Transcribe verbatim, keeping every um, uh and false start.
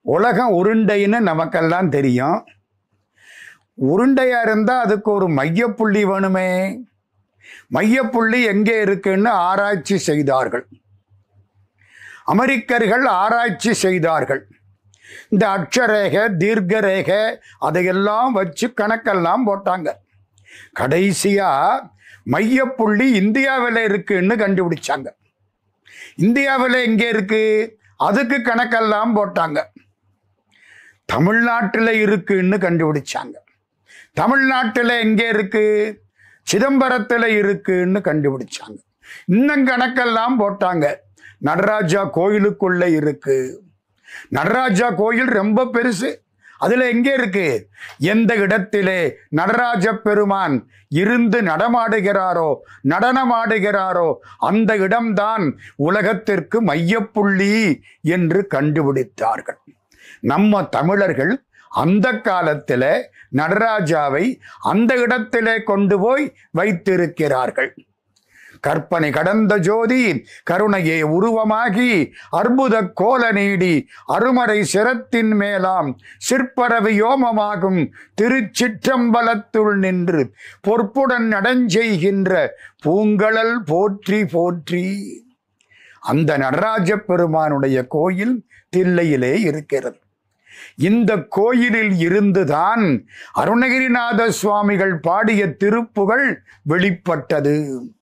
உலகம் உருண்டைன்னு நமக்கெல்லாம் தெரியும். உருண்டையா இருந்தா அதுக்கு ஒரு மையப்புள்ளி வேணுமே. மையப்புள்ளி எங்கே இருக்குன்னு ஆராய்ச்சி செய்தார்கள். அமெரிக்கர்கள் ஆராய்ச்சி செய்தார்கள். இந்த அட்சரேகை தீர்க்கரேகை அதையெல்லாம் வச்சு கணக்கெல்லாம் போட்டாங்க. கடைசியா மையப்புள்ளி இந்தியாவில் இருக்குன்னு கண்டுபிடிச்சாங்க. இந்தியாவில் எங்கே இருக்கு அதுக்கு கணக்கெல்லாம் போட்டாங்க. தமிழ்நாட்டில் இருக்குன்னு கண்டுபிடிச்சாங்க. தமிழ்நாட்டில் எங்கே இருக்கு சிதம்பரத்தில் இருக்குன்னு கண்டுபிடிச்சாங்க. இன்னும் கணக்கெல்லாம் போட்டாங்க. நடராஜா கோயிலுக்குள்ள இருக்கு. நடராஜா கோயில் ரொம்ப பெருசு. அதுல எங்கே இருக்கு எந்த இடத்திலே நடராஜ பெருமான் இருந்து நடமாடுகிறாரோ நடனமாடுகிறாரோ அந்த இடம்தான் உலகத்திற்கு மையப்புள்ளி என்று கண்டுபிடித்தார்கள். நம்ம தமிழர்கள் அந்த காலத்தில் நடராஜாவை அந்த இடத்திலே கொண்டு போய் வைத்திருக்கிறார்கள். கற்பனை கடந்த ஜோதி கருணையே உருவமாகி அற்புத கோல நீடி அருமறை சிரத்தின் மேலாம் சிற்பரவியோமமாகும் திருச்சிற்றம்பலத்துள் நின்று பொற்புடன் நடஞ்செய்கின்ற பூங்கழல் போற்றி போற்றி. அந்த நடராஜ பெருமானுடைய கோயில் தில்லையிலே இருக்கிறது. இந்த கோயிலில் இருந்துதான் அருணகிரிநாத சுவாமிகள் பாடிய திருப்புகழ் வெளிப்பட்டது.